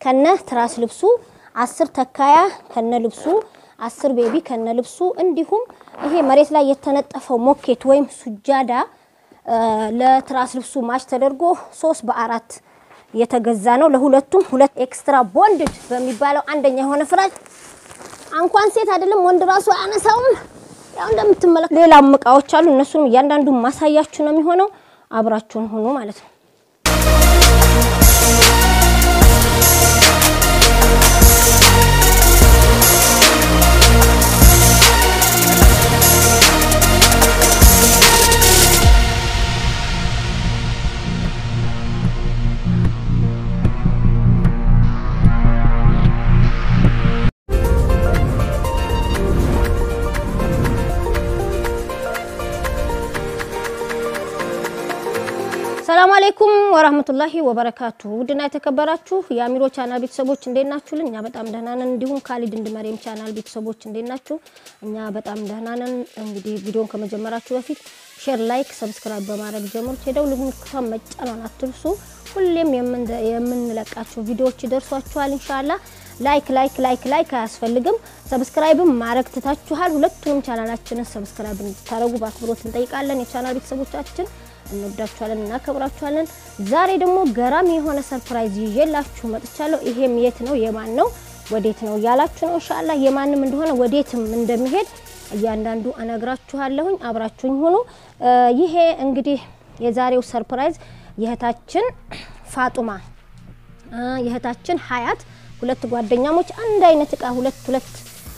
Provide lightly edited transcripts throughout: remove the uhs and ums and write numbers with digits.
ከነ ትራስ ልብሱ 10 ተካያ ከነ ልብሱ 10 ቤቢ ከነ ልብሱ እንዲሁም ይሄ መሬት ላይ የተነጠፈው ሞኬት ወይም ሱጃዳ ለትራስ ልብሱ ማች ተደርጎ 3 በ4 የተገዛ ነው ለሁለቱም ሁለት ኤክስትራ ቦንድድ በሚባለው አንደኛ የሆነ ፍራሽ እንኳን ሴት አይደለም ወንድ ራሱ አነሳው ያው እንደምትመለከቱ ሌላ እቃዎች አሉ እነሱም እያንዳንዱ ማሳያችሁ ነው የሚሆነው አብራችሁን ሆኖ ማለት ነው السلام عليكم ورحمة الله وبركاته ودنا يتكبراتشو يا ميرو channel ቤተሰቦች እንዴት ናችሁ ለኛ በጣም ደህና ነን እንዲሁም ካሊድ እንድመሪም channel ቤተሰቦች እንዴት ናችሁ እኛ በጣም ደህና ነን እንግዲህ ቪዲዮን ከመጀመራችሁ በፊት ሼር ላይክ ሰብስክራይብ በማድረግ ጀምሩት የደውል ምልክቱን መጫን አትርሱ ሁሌም የምንለቃቸው ቪዲዮዎች ይደርሷችኋል ኢንሻአላህ ላይክ አያስፈልግም ሰብስክራይብ ማድረግ ትታችኋል ሁለቱንም ቻናላችንን ሰብስክራይብ እንድታረጉ በአክብሮት እንጠይቃለን የቻናል ቤተሰቦቻችን እንወዳችኋለን እና ከብራችኋለን ዛሬ ደግሞ ገራሚ የሆነ ሰርፕራይዝ ይዤላችሁ መጥቻለሁ ይሄም የት ነው የማን ነው ወዴት ነው ያላችሁ ነው ኢንሻአላህ የማንም እንደሆነ ወዴትም እንደሚሄድ እያንዳንዱ አነግራችኋለሁኝ አብራችሁኝ ሆኖ ይሄ እንግዲህ የዛሬው ሰርፕራይዝ የህታችን ፋጡማ የህታችን ሀያት ሁለት ጓደኛሞች አንድ አይነት እቃ ሁለት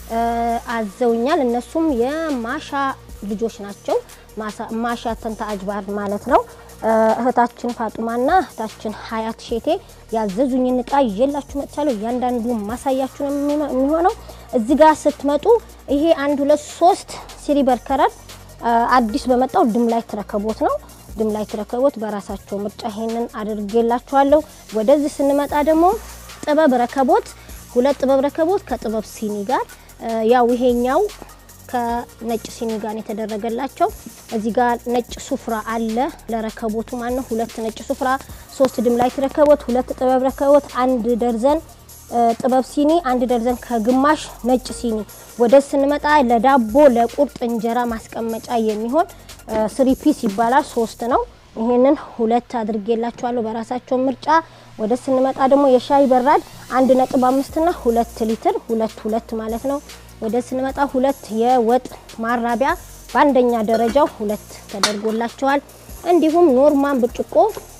አዘውኛል እነሱም የማሻ ልጆች ናቸው ማሻ ተንታ አጅባር ማለት ነው እህታችን ፋጡማና እህታችን ሀያት ሼቴ ያዘዙኝን እቃ ይዤላችሁ መጥቻለሁ እያንዳንዱ ማሳያችሁ ነው የሚሆነው እዚህ ጋር ስትመጡ ይሄ 1 2 3 ሲሪበር ከረር አዲስ በመጣው ድም ላይ ተረከቦት ነው ድም ላይ ተረከቦት በራሳቸው ምርጫ ይሄንን አድርጌላችኋለሁ ወደዚህ ስንመጣ ደግሞ ጥበብ ረከቦት ሁለት ጥበብ ረከቦት ከጥበብ ሲኒ ጋር ያው ይሄኛው ከነጭ ሲኒ ጋር የተደረገላቸው እዚህ ጋር ነጭ ሱፍራ አለ ለረከቦቱ ማለት ነው ሁለት ነጭ ሱፍራ 3 ድም ላይ ተረከቦት ሁለት ጥበብ ረከቦት 1 ደርዘን ጥበብ ሲኒ 1 ደርዘን ከግማሽ ነጭ ሲኒ ወደ ስንመጣ ለዳቦ ለቁርጥ እንጀራ ማስቀመጫ የሚሆን 3 ፒስ ይባላል 3 ነው ይሄንን ሁለት አድርጌላችኋለሁ በራሳቸው ምርጫ ወደ ስንመጣ ደግሞ የሻይ በራድ 1.5 እና 2 ሊትር ሁለት ማለት ነው ወደ ስንመጣ ሁለት የወጥ ማራቢያ በአንደኛ ደረጃው ሁለት ተደርጎላቸዋል እንዲሁም ኖርማል ብርጭቆ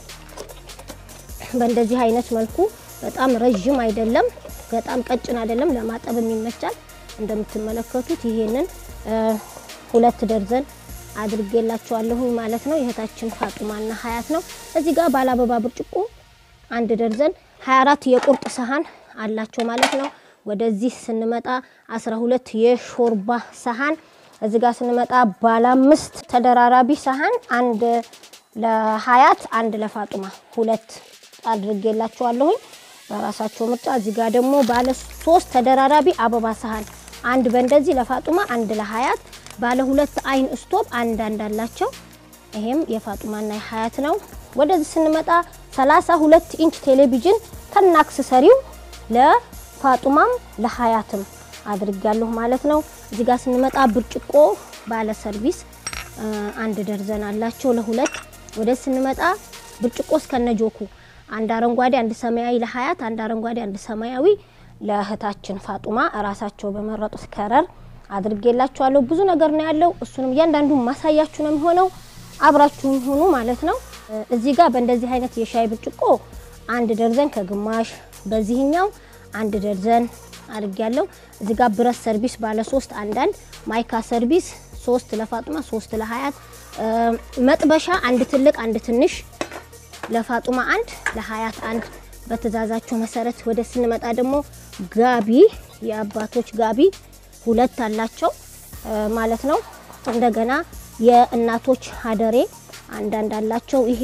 በእንደዚህ አይነት መልኩ በጣም ረጅም አይደለም በጣም ቀጭን አይደለም ለማጠብ የሚመቻል እንደምትመለከቱት ይሄንን ሁለት ደርዘን አድርጌላችኋለሁ ማለት ነው የህታችን ፋጡማና ሀያት ነው እዚህ ጋር ባለ አበባ ብርጭቆ 1 ደርዘን 24 የቁርጥ ሰሃን አላቸው ማለት ነው ወደዚህ ስንመጣ 12 የሾርባ ሰሃን እዚህ ጋር ስንመጣ ባለ 5 ተደራራቢ ሰሃን አንድ ለሀያት አንድ ለፋጡማ ሁለት አድርጌላችኋለሁ በራሳቸው ምርጫ እዚህ ጋር ደግሞ ባለ 3 ተደራራቢ አበባ ሰሃን አንድ በእንደዚህ ለፋጡማ አንድ ለሀያት ባለ 2 አይን ስቶፕ አንድ አላቸው ይሄም የፋጡማና የሀያት ነው ወደዚህ ስንመጣ 32 ኢንች ቴሌቪዥን ከናክስ ሰሪው ለፋጡማም ለሀያትም አድርጋለሁ ማለት ነው እዚህ ጋር ስንመጣ ብርጭቆ ባለ ሰርቪስ አንድ ደርዘን አላቸው ለሁለት ወደ ስንመጣ ብርጭቆስ ከነጆኩ አንድ አረንጓዴ አንድ ሰማያዊ ለሀያት አንድ አረንጓዴ አንድ ሰማያዊ ለህታችን ፋጡማ ራሳቸው በመረጡት ከረር አድርጌላችኋለሁ ብዙ ነገር ነው ያለው እሱንም እያንዳንዱ ማሳያችሁ ነው የሚሆነው አብራችሁን ሆኑ ማለት ነው እዚህ ጋር በእንደዚህ አይነት የሻይ ብርጭቆ አንድ ደርዘን ከግማሽ በዚህኛው አንድ ደርዘን አድርጋለሁ እዚህ ጋር ብረት ሰርቪስ ባለ 3 አንዳንድ ማይካ ሰርቪስ 3 ለፋጡማ 3 ለሀያት መጥበሻ አንድ ትልቅ አንድ ትንሽ ለፋጡማ አንድ ለሀያት አንድ በተዛዛቸው መሰረት ወደ ስንመጣ ደግሞ ጋቢ የአባቶች ጋቢ ሁለት አላቸው ማለት ነው እንደገና የእናቶች ሀደሬ አንዳንድ አላቸው ይሄ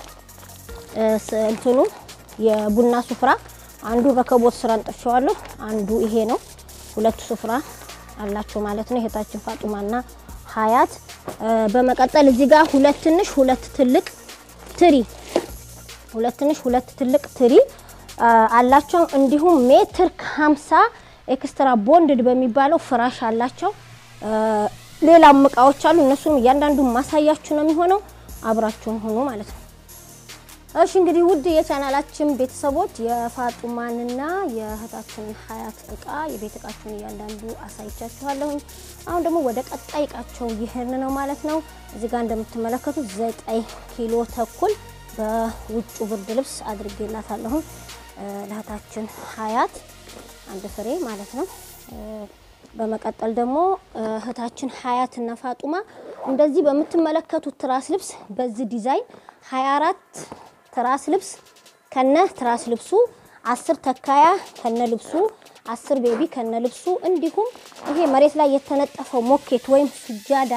እንትኑ የቡና ሱፍራ አንዱ ረከቦት ስራን ጠፍሻለሁ አንዱ ይሄ ነው ሁለት ሱፍራ አላቸው ማለት ነው እህታችን ፋጡማና ሀያት በመቀጠል እዚህ ጋር ሁለት ትንሽ ሁለት ትልቅ ትሪ ሁለት ትንሽ ሁለት ትልቅ ትሪ አላቸው እንዲሁም ሜትር ከ50 ኤክስትራ ቦንድድ በሚባለው ፍራሽ አላቸው ሌላም እቃዎች አሉ እነሱም እያንዳንዱ ማሳያችሁ ነው የሚሆነው አብራችሁን ሆኖ ማለት ነው እሺ እንግዲህ ውድ የቻናላችን ቤተሰቦች የፋጡማንና የእህታችን ሀያት እቃ የቤት እቃችን እያንዳንዱ አሳይቻችኋለሁ አሁን ደግሞ ወደ ቀጣይ እቃቸው ይሄን ነው ማለት ነው እዚህ ጋር እንደምትመለከቱት 9 ኪሎ ተኩል በውጭ ብርድ ልብስ አድርጌላታለሁ ለእህታችን ሀያት አንድ ፍሬ ማለት ነው በመቀጠል ደግሞ እህታችን ሀያትና ፋጡማ እንደዚህ በመትመለከቱት ትራስ ልብስ በዚህ ዲዛይን 24 ትራስ ልብስ ከነ ትራስ ልብሱ 10 ተካያ ከነ ልብሱ 10 ቤቢ ከነ ልብሱ እንዲሁም ይሄ መሬት ላይ የተነጠፈው ሞኬት ወይም ስጃዳ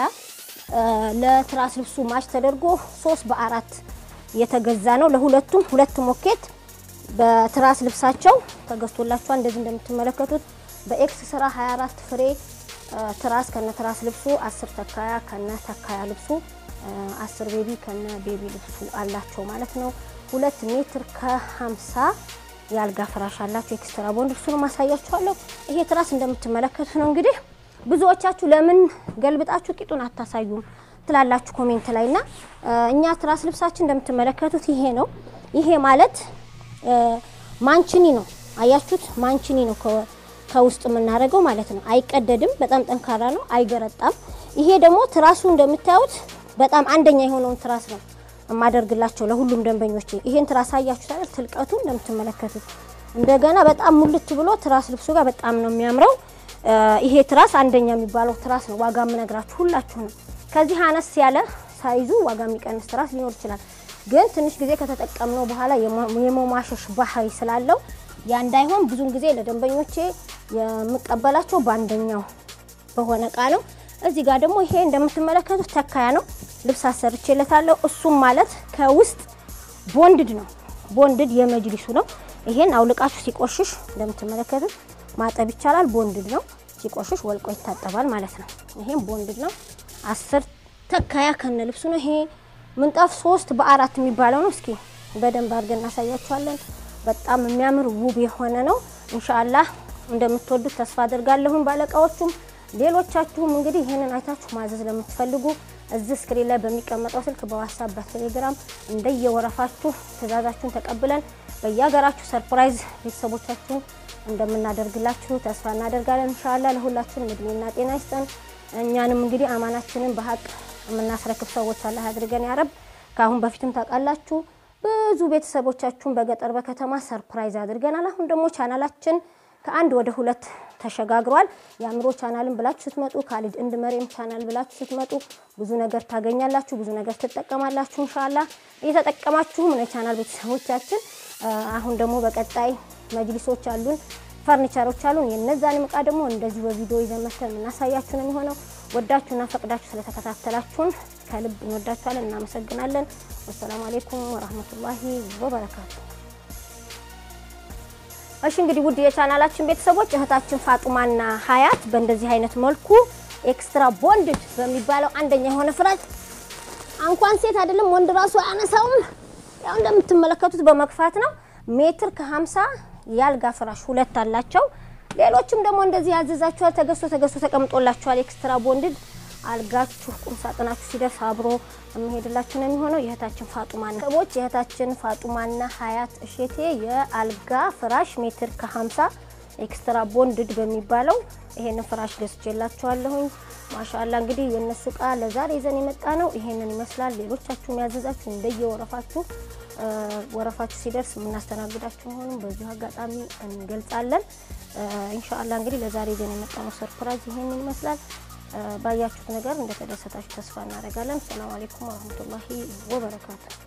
ለትራስ ልብሱ ማች ተደርጎ 3 በ4 የተገዛ ነው ለሁለቱም ሁለት ሞኬት በትራስ ልብሳቸው ተገዝቶላችኋል እንደዚህ እንደምትመለከቱት በኤክስ ስራ 24 ፍሬ ትራስ ከነ ትራስ ልብሱ 10 ተካያ ከነ ተካያ ልብሱ 10 ቤቢ ከነ ቤቢ ልብሱ አላቸው ማለት ነው 2 ሜትር ከ50 ያልጋ ፍራሽ አላቸው ኤክስትራ ቦንድ እሱን ማሳያችኋለሁ ይሄ ትራስ እንደምትመለከቱት ነው እንግዲህ ብዙዎቻችሁ ለምን ገልብጣችሁ ቂጡን አታሳዩም ትላላችሁ ኮሜንት ላይና እኛ ትራስ ልብሳችን እንደምትመለከቱት ይሄ ነው ይሄ ማለት ማንቺኒ ነው አያችሁት ማንቺኒ ነው ከውስጥ ምናረገው ማለት ነው አይቀደድም በጣም ጠንካራ ነው አይገረጣም ይሄ ደግሞ ትራሱ እንደምታዩት በጣም አንደኛ የሆነውን ትራስ ነው ማደርግላቸው ለሁሉም ደንበኞቼ ይሄን ትራስ አያችሁት አይደል ትልቀቱ እንደምትመለከቱት እንደገና በጣም ሙልት ብሎ ትራስ ልብሱ ጋር በጣም ነው የሚያምረው ይሄ ትራስ አንደኛ የሚባለው ትራስ ነው ዋጋ ምነግራችሁ ሁላችሁ ነው ከዚህ አነስ ያለ ሳይዙ ዋጋ የሚቀንስ ትራስ ሊኖር ይችላል ግን ትንሽ ጊዜ ከተጠቀምነው በኋላ የመማሸሽ ባህሪ ስላለው ያ እንዳይሆን ብዙን ጊዜ ለደንበኞቼ የምቀበላቸው ባንደኛው በሆነ ቃ ነው እዚህ ጋር ደግሞ ይሄ እንደምትመለከቱት ተካያ ነው ልብስ አሰርቼለታለሁ እሱም ማለት ከውስጥ ቦንድድ ነው ቦንድድ የመጅሊሱ ነው ይሄን አውልቃችሁ ሲቆሽሽ እንደምትመለከቱት ማጠብ ይቻላል ቦንድድ ነው ሲቆሽሽ ወልቆ ይታጠባል ማለት ነው ይሄን ቦንድድ ነው 10 ተካያ ከነ ልብሱ ነው ይሄ ምንጣፍ 3 በ4 የሚባለው ነው እስኪ በደንብ አድርገን እናሳያችኋለን በጣም የሚያምር ውብ የሆነ ነው ኢንሻአላህ እንደምትወዱት ተስፋ አደርጋለሁ ባለቃዎቹም ሌሎቻችሁም እንግዲህ ይሄንን አይታችሁ ማዘዝ ለምትፈልጉ እዚህ ስክሪን ላይ በሚቀመጠው ስልክ በዋትስአፕ በቴሌግራም እንደየወረፋችሁ ትዕዛዛችሁን ተቀብለን በያገራችሁ ሰርፕራይዝ ቤተሰቦቻችሁ እንደምናደርግላችሁ ተስፋ እናደርጋለን ኢንሻአላህ ለሁላችሁም እድሜና ጤና ይስጠን እኛንም እንግዲህ አማናችንን በሐቅ የምናስረክብ ሰዎች አላህ ያድርገን ያ ረብ ካሁን በፊትም ታቃላችሁ ብዙ ቤተሰቦቻችሁን በገጠር በከተማ ሰርፕራይዝ አድርገናል አሁን ደግሞ ቻናላችን ከአንድ ወደ ሁለት ተሸጋግሯል ያምሮ ቻናልን ብላችሁ ስትመጡ ካሊድ እንድ መሪም ቻናል ብላችሁ ስትመጡ ብዙ ነገር ታገኛላችሁ ብዙ ነገር ተጠቀማላችሁ ኢንሻአላህ እየተጠቀማችሁ ነው ቻናል ቤተሰቦቻችን አሁን ደግሞ በቀጣይ መጅሊሶች አሉን ፈርኒቸሮች አሉን የነዛን ምቃ ደግሞ እንደዚህ በቪዲዮ ይዘመተን እናሳያችሁ ነው የሚሆነው ወዳችሁና ፈቅዳችሁ ስለተከታተላችሁን ከልብ እንወዳችኋለን እናመሰግናለን ወሰላሙ አለይኩም ወራህመቱላሂ ወበረካቱ እሺ እንግዲህ ውድ የቻናላችን ቤተሰቦች እህታችን ፋጡማና ሀያት በእንደዚህ አይነት መልኩ ኤክስትራ ቦንድድ በሚባለው አንደኛ የሆነ ፍራሽ እንኳን ሴት አይደለም ወንድ ራሱ አነሳውም ያው እንደምትመለከቱት በመክፋት ነው ሜትር ከ50 ያልጋ ፍራሽ ሁለት አላቸው ሌሎችም ደግሞ እንደዚህ ያዘዛችኋል ተገዝቶ ተቀምጦላችኋል ኤክስትራ ቦንድድ አልጋችሁ ቁም ሳጥናችሁ ሲደርስ አብሮ የሚሄድላችሁ ነው የሚሆነው የእህታችን ፋጡማና ሰዎች የእህታችን ፋጡማና ሀያት እሸቴ የአልጋ ፍራሽ ሜትር ከ50 ኤክስትራ ቦንድድ በሚባለው ይሄን ፍራሽ ገዝቼላችኋለሁ ማሻአላ እንግዲህ የነሱ ቃ ለዛሬ ይዘን የመጣ ነው ይሄንን ይመስላል ሌሎቻችሁም ያዘዛችሁ እንደየወረፋችሁ ወረፋችሁ ሲደርስ ምናስተናግዳችሁ ሆነን በዚህ አጋጣሚ እንገልጻለን ኢንሻአላ እንግዲህ ለዛሬ ይዘን የመጣው ሰርፕራይዝ ይሄንን ይመስላል ባያችሁት ነገር እንደተደሰታችሁ ተስፋ እናደርጋለን ሰላም አለይኩም ወራህመቱላሂ ወበረካቱ